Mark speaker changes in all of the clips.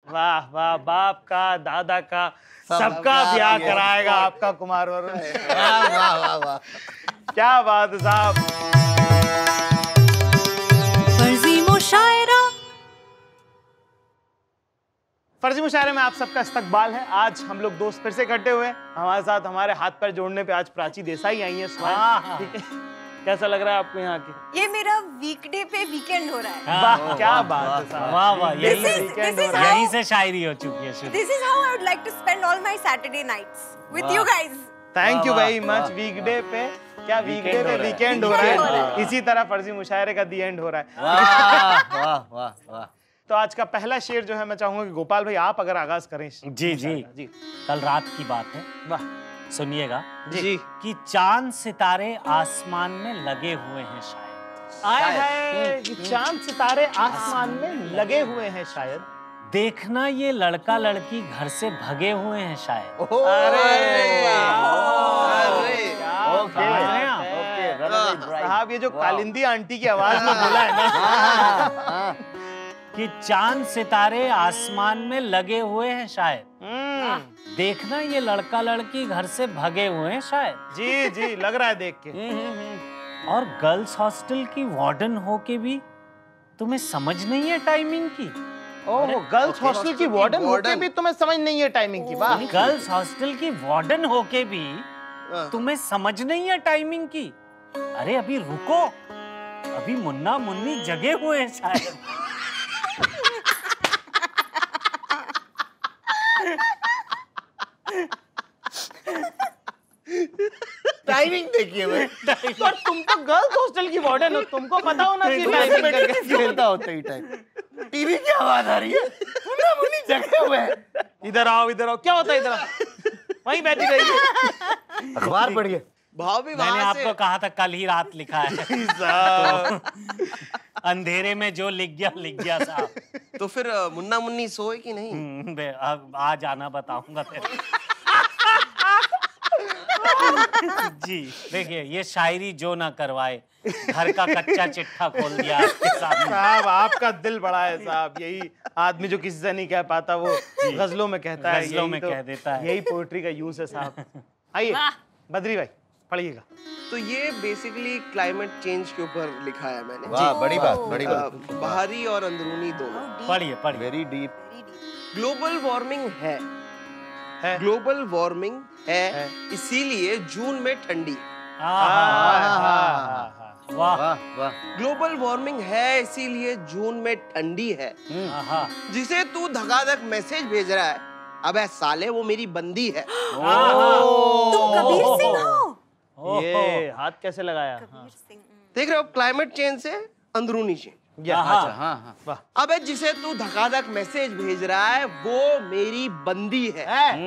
Speaker 1: वाह वाह, बाप का दादा का सबका ब्याह कराएगा आपका कुमार वरुण।
Speaker 2: वाह वाह वाह वाह,
Speaker 1: क्या बात है साहब।
Speaker 3: फर्जी मुशायरा।
Speaker 1: फर्जी मुशायरे में आप सबका इस्तकबाल है। आज हम लोग दोस्त फिर से इकट्ठे हुए हैं। हमारे साथ हमारे हाथ पैर जोड़ने पे आज प्राची देसाई आई हैं। ठीक है, कैसा लग रहा है आपको यहाँ की?
Speaker 4: ये मेरा वीकडे पे वीकेंड हो रहा है।
Speaker 1: वाह क्या बात है साहब।
Speaker 5: वाह वाह, यहीं से शायरी हो चुकी है शुरू।
Speaker 4: This is how I would like to spend all my Saturday nights with you guys.
Speaker 1: Thank you very much. Weekday पे क्या, वीकडे पे वीकेंड हो रहा है। इसी तरह फर्जी मुशायरे का दी एंड हो रहा है।
Speaker 2: वाह वाह वाह वाह।
Speaker 1: तो आज का पहला शेर जो है मैं चाहूंगा कि गोपाल भाई आप अगर आगाज करें।
Speaker 5: जी जी
Speaker 1: जी,
Speaker 5: कल रात की बात है,
Speaker 1: वाह
Speaker 5: सुनिएगा
Speaker 1: जी।
Speaker 5: कि चांद सितारे आसमान में लगे हुए हैं शायद।
Speaker 1: आया है कि चांद सितारे आसमान में लगे हुए हैं शायद।
Speaker 5: देखना ये लड़का लड़की घर से भगे हुए हैं शायद।
Speaker 1: साहब ये जो कालिंदी आंटी की आवाज में बोला है ना
Speaker 5: कि चांद सितारे आसमान में लगे हुए हैं शायद, देखना ये लड़का लड़की घर से भगे हुए हैं शायद।
Speaker 1: जी जी, लग रहा है देख के।
Speaker 5: और गर्ल्स हॉस्टल की वार्डन होके भी तुम्हें समझ नहीं है टाइमिंग की।
Speaker 1: ओह, गर्ल्स हॉस्टल की वार्डन होके भी तुम्हें समझ नहीं है टाइमिंग की। वाह,
Speaker 5: गर्ल्स हॉस्टल की वार्डन होके भी तुम्हें समझ नहीं है टाइमिंग की। अरे अभी रुको, अभी मुन्ना मुन्नी जगे हुए हैं शायद।
Speaker 2: टाइमिंग देखिए भाई।
Speaker 1: पर तुम तो गर्ल्स हॉस्टल की वार्डन हो, तुमको पता होना चाहिए टाइमिंग का।
Speaker 2: खेलता होता ही टाइम। टीवी की आवाज आ रही है, मुन्ना मुन्नी जगे हुए हैं।
Speaker 1: इधर आओ, इधर आओ। क्या होता है इधर आओ? वहीं बैठी रहिए।
Speaker 2: अखबार पढ़िए।
Speaker 6: भाव भी
Speaker 5: मैंने आपको कहा था कल ही रात लिखा है। तो अंधेरे में जो लिख गया साहब।
Speaker 6: तो फिर मुन्ना मुन्नी सोए कि नहीं?
Speaker 5: आज आना बताऊंगा तेरे। जी देखिए, ये शायरी जो ना करवाए, घर का कच्चा चिट्ठा खोल दिया आपके सामने।
Speaker 1: साहब आपका दिल बड़ा है साहब। यही आदमी जो किसी से नहीं कह पाता वो गजलों में कहता है,
Speaker 5: गजलों में कह देता है।
Speaker 1: यही पोएट्री का यूज है साहब। आइए बद्री भाई पढ़िएगा।
Speaker 6: तो ये बेसिकली क्लाइमेट चेंज के ऊपर लिखा है मैंने।
Speaker 2: वाह, बड़ी बात, बड़ी बात।
Speaker 6: बाहरी और अंदरूनी दोनों।
Speaker 5: पढ़िए पढ़िए।
Speaker 2: Very deep.
Speaker 6: ग्लोबल वार्मिंग है, ग्लोबल वार्मिंग है, इसीलिए जून में ठंडी।
Speaker 5: वाह
Speaker 2: वाह।
Speaker 6: ग्लोबल वार्मिंग है इसीलिए जून में ठंडी है। जिसे तू धगाधक मैसेज भेज रहा है, अबे साले वो मेरी बंदी है।
Speaker 4: तुम कबीर सिंह हो?
Speaker 1: ये हाथ कैसे लगाया?
Speaker 4: कबीर सिंह।
Speaker 6: देख रहे हो, क्लाइमेट चेंज से अंदरूनी चेंज। अबे जिसे तू धगाधक मैसेज भेज रहा है वो मेरी बंदी है।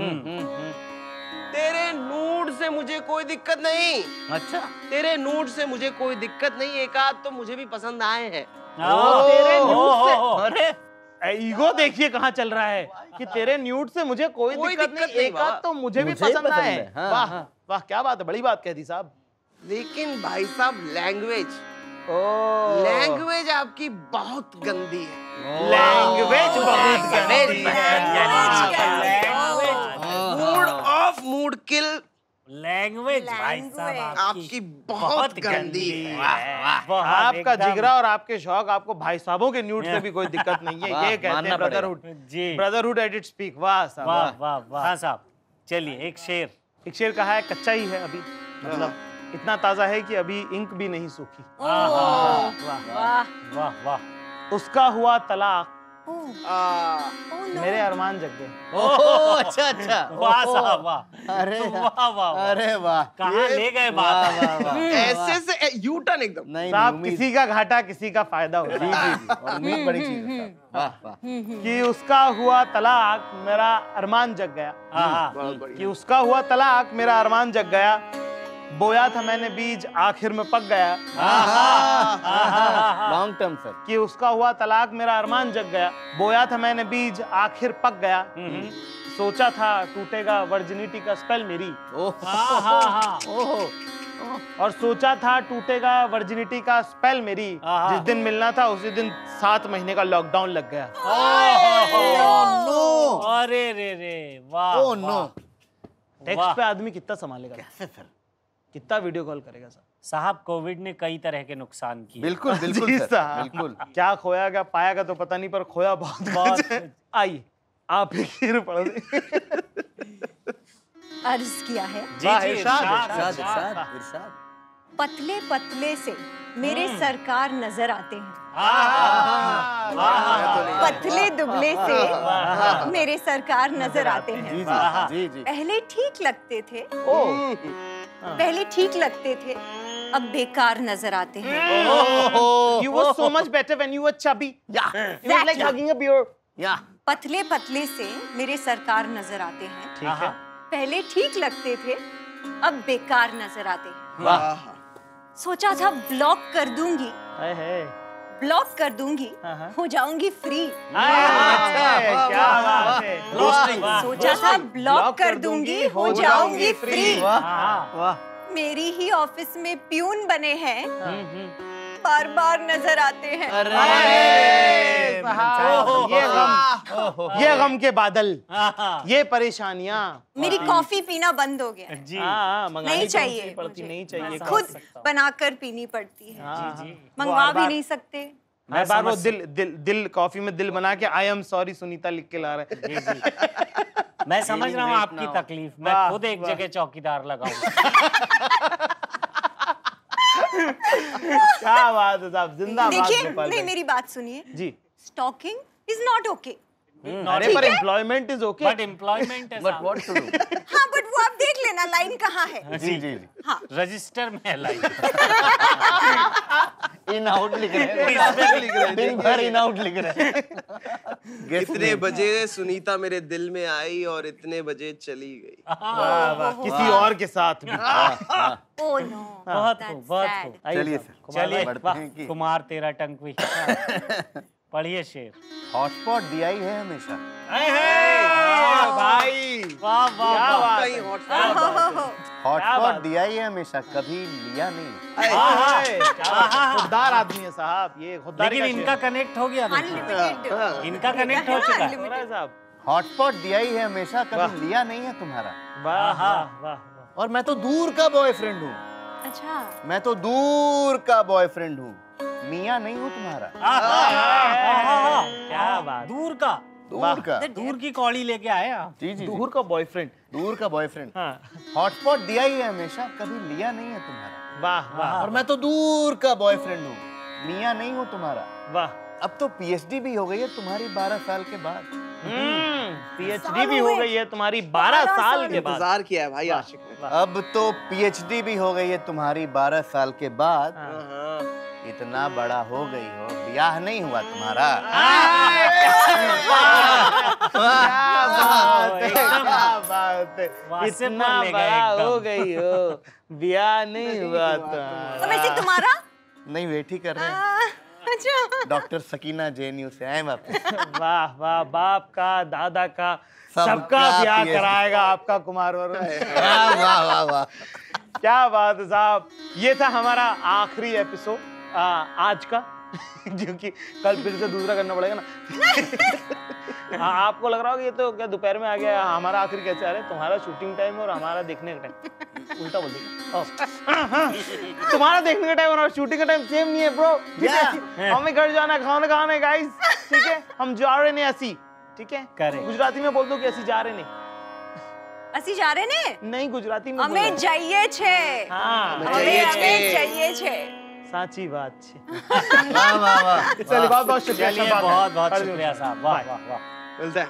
Speaker 6: तेरे नूड से मुझे कोई दिक्कत नहीं।
Speaker 2: अच्छा,
Speaker 6: तेरे नूड से मुझे कोई दिक्कत नहीं, एक आध तो मुझे भी पसंद आए हैं।
Speaker 1: तेरे न्यूड से, अरे ईगो देखिए कहाँ चल रहा है कि तेरे न्यूड से मुझे कोई दिक्कत नहीं, एक आध तो मुझे भी पसंद आए। वाह वाह, क्या बात है, बड़ी बात कह दी साहब।
Speaker 6: लेकिन भाई साहब लैंग्वेज, लैंग्वेज आपकी बहुत गंदी है।
Speaker 1: लैंग्वेज बहुत गंदी है।
Speaker 6: Mood off, mood kill.
Speaker 5: Language भाई साहब
Speaker 6: आपकी बहुत गंदी है।
Speaker 1: आपका जिगरा और आपके शौक, आपको भाई साहबों के न्यूड से भी कोई दिक्कत नहीं है। ये कहते हैं ब्रदरहुड।
Speaker 5: जी,
Speaker 1: ब्रदरहुड एट इट्स पीक। वाह साहब,
Speaker 5: वाह वाह वाह। हाँ साहब, चलिए एक शेर
Speaker 1: कहा है, कच्चा ही है अभी, मतलब इतना ताजा है कि अभी इंक भी नहीं सूखी।
Speaker 4: वाह
Speaker 5: वाह वाह।
Speaker 1: उसका हुआ तलाक, मेरे अरमान जग गए।
Speaker 2: ओह अच्छा अच्छा।
Speaker 5: वाह साहब वाह।
Speaker 2: अरे
Speaker 5: वाह वाह।
Speaker 2: अरे वाह,
Speaker 5: कहाँ ले गए बात।
Speaker 6: ऐसे से यू टर्न एकदम।
Speaker 2: नहीं
Speaker 1: साहब किसी का घाटा किसी का फायदा होता है।
Speaker 2: और उम्मीद बड़ी चीज है। वाह वाह।
Speaker 1: कि उसका हुआ तलाक मेरा अरमान जग गया। कि उसका हुआ तलाक मेरा अरमान जग गया, बोया था मैंने बीज आखिर में पक गया।
Speaker 2: Long term sir.
Speaker 1: कि उसका हुआ तलाक मेरा अरमान जग गया, बोया था मैंने बीज आखिर पक गया। सोचा था टूटेगा वर्जिनिटी का स्पेल मेरी। और सोचा था टूटेगा वर्जिनिटी का स्पेल मेरी। जिस दिन मिलना था उसी दिन 7 महीने का लॉकडाउन लग गया।
Speaker 2: Oh no.
Speaker 1: टेक्स्ट पे आदमी कितना संभालेगा?
Speaker 2: कैसे फिर?
Speaker 1: कितना वीडियो कॉल करेगा साहब?
Speaker 5: साहब कोविड ने कई तरह के नुकसान किए।
Speaker 2: बिल्कुल बिल्कुल
Speaker 1: जी
Speaker 2: सर,
Speaker 1: साहब।
Speaker 2: बिल्कुल।
Speaker 1: क्या खोया क्या पायागा तो पता नहीं, पर खोया बहुत कुछ है। आइए आप एक खीर पढ़ दें।
Speaker 4: अर्ज किया है।
Speaker 5: जी
Speaker 1: वाह,
Speaker 5: जी
Speaker 1: इरशाद,
Speaker 5: इरशाद,
Speaker 2: इरशाद,
Speaker 5: इरशाद।
Speaker 2: इरशाद।
Speaker 4: पतले पतले से मेरे सरकार नजर आते हैं, पतले दुबले से मेरे सरकार नजर आते
Speaker 2: जी
Speaker 4: हैं।
Speaker 2: जी जी जी।
Speaker 4: पहले ठीक लगते थे,
Speaker 1: ओह
Speaker 4: पहले ठीक लगते थे, अब बेकार नजर आते हैं।
Speaker 1: you were so much better when you were chubby.
Speaker 2: Yeah.
Speaker 1: It was like hugging a beer.
Speaker 2: Yeah.
Speaker 4: पतले पतले से मेरे सरकार नजर आते हैं,
Speaker 1: ठीक है।
Speaker 4: पहले ठीक लगते थे, अब बेकार नजर आते हैं।
Speaker 1: वाह।
Speaker 4: सोचा था ब्लॉक कर दूंगी,
Speaker 1: हाय हाय।
Speaker 4: ब्लॉक कर दूंगी,
Speaker 1: हाँ।
Speaker 4: हो जाऊंगी फ्री।
Speaker 1: क्या बात है।
Speaker 4: सोचा था ब्लॉक कर दूंगी, हो जाऊंगी फ्री।
Speaker 2: वाह।
Speaker 4: मेरी ही ऑफिस में प्यून बने हैं, बार बार नजर आते हैं।
Speaker 1: अरे साहब, ये गम के बादल, ये परेशानियां।
Speaker 4: मेरी कॉफी पीना बंद हो गया है,
Speaker 5: जी
Speaker 4: नहीं चाहिए
Speaker 1: पड़ती,
Speaker 4: मुझे।
Speaker 1: नहीं चाहिए।
Speaker 4: खुद बनाकर पीनी पड़ती है,
Speaker 5: जी।
Speaker 4: मंगवा भी नहीं सकते।
Speaker 1: मैं बार वो दिल कॉफी में दिल बना के आई एम सॉरी सुनीता लिख के ला रहे।
Speaker 5: जी जी। मैं समझ रहा हूँ आपकी तकलीफ। मैं
Speaker 1: वाह,
Speaker 5: खुद एक जगह चौकीदार लगाऊं।
Speaker 1: क्या बात है साहब, जिंदाबाद
Speaker 4: देखिए,
Speaker 1: गोपाल
Speaker 4: नहीं
Speaker 1: भाई।
Speaker 4: मेरी बात सुनिए।
Speaker 1: जी।
Speaker 4: Stocking is not okay.
Speaker 1: अरे पर employment is okay.
Speaker 5: But employment है
Speaker 2: But
Speaker 5: साहब।
Speaker 2: what to do?
Speaker 4: हाँ बट वो आप देख लेना लाइन कहाँ है।
Speaker 2: जी जी जी।
Speaker 4: हाँ
Speaker 5: रजिस्टर में है लाइन।
Speaker 2: इन आउट लिख रहे हैं। दिन भर इन आउट लिख रहे हैं।
Speaker 6: इतने बजे सुनीता मेरे दिल में आई और इतने बजे चली गई।
Speaker 1: वाह वाह, किसी और के साथ भी।
Speaker 4: ओह नो,
Speaker 5: बहुत खूब, बहुत खूब।
Speaker 2: चलिए सर,
Speaker 5: चलिए
Speaker 2: बढ़ते
Speaker 5: वाह,
Speaker 2: हैं कि
Speaker 5: कुमार तेरा टंकवी। पढ़िए शेर।
Speaker 2: हॉटस्पॉट दिया ही है हमेशा।
Speaker 1: भाई
Speaker 5: वाह वाह
Speaker 1: क्या
Speaker 5: वाह।
Speaker 1: बात
Speaker 6: कहीं
Speaker 1: है।
Speaker 6: हॉट
Speaker 2: हॉटस्पॉट दिया ही है हमेशा, कभी लिया नहीं।
Speaker 1: खुददार आदमी है साहब, ये खुददारी
Speaker 5: लेकिन
Speaker 1: का
Speaker 5: इनका
Speaker 1: शेर
Speaker 5: कनेक्ट हो गया। देखिए।
Speaker 4: अनलिमिटेड।
Speaker 5: इनका कनेक्ट हो चुका है।
Speaker 1: हो रहा है साहब।
Speaker 2: हॉटस्पॉट दिया ही है हमेशा,
Speaker 1: वाह।
Speaker 2: कभी लिया नहीं है तुम्हारा।
Speaker 1: वाह वाह वाह।
Speaker 2: और मैं तो दूर का बॉयफ्रेंड हूँ,
Speaker 4: अच्छा
Speaker 2: मैं तो दूर का बॉयफ्रेंड हूँ, मियाँ नहीं हूँ तुम्हारा।
Speaker 1: क्या बात।
Speaker 5: दूर का,
Speaker 2: दूर का,
Speaker 5: दूर की कौड़ी लेके आए आप।
Speaker 2: जी जी,
Speaker 1: दूर का बॉयफ्रेंड।
Speaker 2: दूर का बॉयफ्रेंड।
Speaker 1: हाँ।
Speaker 2: हॉटस्पॉट दिया ही है हमेशा, कभी लिया नहीं है तुम्हारा।
Speaker 1: वाह वाह
Speaker 2: और मैं तो दूर का बॉयफ्रेंड हूँ, मियाँ नहीं हूँ तुम्हारा।
Speaker 1: वाह।
Speaker 2: अब तो पीएचडी भी हो गई है तुम्हारी 12 साल के बाद।
Speaker 1: पीएचडी भी हो गई है तुम्हारी 12 साल के बाद।
Speaker 6: इंतजार किया है भाई आशिक ने।
Speaker 2: अब तो पीएचडी भी हो गई है तुम्हारी 12 साल के बाद।
Speaker 6: हाँ।
Speaker 2: इतना बड़ा हो गई हो, ब्याह नहीं हुआ तुम्हारा।
Speaker 5: वासे
Speaker 1: इतना
Speaker 5: पर ले गए
Speaker 1: बड़ा
Speaker 5: एकदम।
Speaker 1: हो गई हो, ब्याह नहीं हुआ
Speaker 4: तो वैसे तुम्हारा
Speaker 2: नहीं, वेट ही कर रहे हैं।
Speaker 4: अच्छा
Speaker 2: डॉक्टर सकीना जेएनयू से आए वापस।
Speaker 1: वाह वाह, बाप का दादा का
Speaker 2: सबका
Speaker 1: सबका ब्याह
Speaker 2: PhD।
Speaker 1: कराएगा आपका कुमार वरुण।
Speaker 2: वाह वाह वाह वाह।
Speaker 1: क्या बात है साहब। ये था हमारा आखिरी एपिसोड आज का, क्योंकि कल फिर से दूसरा करना पड़ेगा ना। हाँ, आपको लग रहा होगा ये तो क्या दोपहर में आ गया, हमारा आखिरी कैसे आ रहा है? तुम्हारा शूटिंग टाइम और हमारा देखने का टाइम उल्टा बोल दिया। तुम्हारा देखने का टाइम और शूटिंग का टाइम सेम नहीं है ब्रो। ठीक है, हमें घर जाना है, खाना खाना है गाइस। ठीक है, हम जा रहे नहीं ऐसी। ठीक है,
Speaker 5: करें।
Speaker 1: गुजराती में बोल दो कि ऐसी जा रहे नहीं।
Speaker 4: असी जा रहे ने
Speaker 1: नहीं, गुजराती में
Speaker 4: અમે
Speaker 1: बोलो।
Speaker 4: જઈએ છે
Speaker 1: हाँ,
Speaker 4: અમે જઈએ છે
Speaker 1: साची बात छे।
Speaker 2: वाह वाह वाह।
Speaker 1: चलिए, बहुत बहुत शुक्रिया।
Speaker 5: चलिए
Speaker 1: शब्बात है।
Speaker 5: बहुत बहुत
Speaker 1: कर दो।
Speaker 5: शुक्रिया साहब। वाह
Speaker 1: बाय।
Speaker 5: वाह वाह।
Speaker 6: मिलता है।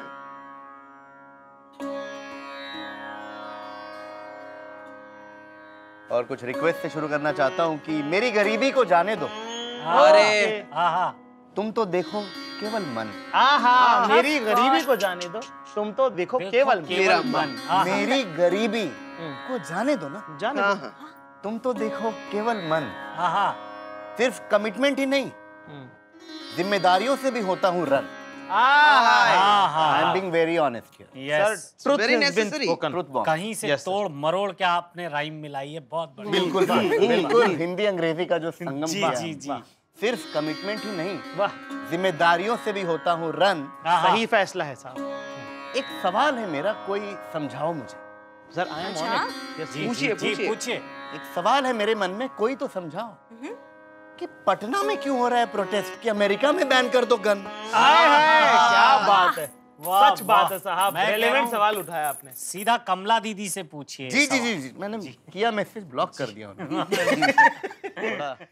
Speaker 2: और कुछ रिक्वेस्ट से शुरू करना चाहता हूँ कि मेरी गरीबी को जाने दो,
Speaker 6: अरे
Speaker 5: हाँ हाँ।
Speaker 2: तुम तो देखो केवल मन।
Speaker 1: आहा, मेरी गरीबी को जाने दो, तुम तो देखो केवल
Speaker 6: मेरा
Speaker 5: मन। हाँ,
Speaker 2: मेरी गरीबी को जाने दो ना,
Speaker 1: जाने
Speaker 6: हाँ
Speaker 1: दो।
Speaker 6: हाँ।
Speaker 2: तुम तो देखो केवल मन।
Speaker 5: हाँ हाँ।
Speaker 2: सिर्फ कमिटमेंट ही नहीं, जिम्मेदारियों से भी होता हूँ रन।
Speaker 5: हाँ
Speaker 2: आई
Speaker 5: हाँ।
Speaker 2: Am being very honest here.
Speaker 5: Yes.
Speaker 1: Truth
Speaker 6: very
Speaker 1: has been
Speaker 6: necessary.
Speaker 1: spoken.
Speaker 2: Truth bomb.
Speaker 5: कहीं से
Speaker 1: Yes, sir.
Speaker 5: तोड़ मरोड़ के आपने राइम मिलाई है, बहुत बढ़िया।
Speaker 2: बिल्कुल बिल्कुल, हिंदी अंग्रेजी का जो संगम
Speaker 5: जी
Speaker 2: किया।
Speaker 5: जी जी।
Speaker 2: सिर्फ कमिटमेंट ही नहीं,
Speaker 1: वाह,
Speaker 2: जिम्मेदारियों से भी होता हूँ रन।
Speaker 5: हाँ, हाँ।
Speaker 1: सही फैसला है साहब।
Speaker 2: एक सवाल है मेरा, कोई समझाओ मुझे।
Speaker 1: सर आई एम
Speaker 4: अच्छा?
Speaker 1: On it.
Speaker 5: जी,
Speaker 6: पूछिए,
Speaker 5: जी,
Speaker 6: पूछिए।
Speaker 5: पूछिए।
Speaker 2: एक सवाल है मेरे मन में, कोई तो समझाओ कि पटना में क्यों हो रहा है प्रोटेस्ट, कि अमेरिका में बैन कर दो गन।
Speaker 1: क्या बात है,
Speaker 5: वाह,
Speaker 1: सच बात
Speaker 5: वाह।
Speaker 1: है साहब,
Speaker 5: मैं कह रहा
Speaker 1: रेलेवेंट
Speaker 5: हूँ,
Speaker 1: सवाल उठाया आपने।
Speaker 5: सीधा कमला दीदी से पूछिए
Speaker 2: जी जी
Speaker 5: सवाल।
Speaker 2: जी जी, मैंने किया, मैसेज ब्लॉक कर दिया उन्होंने। थोड़ा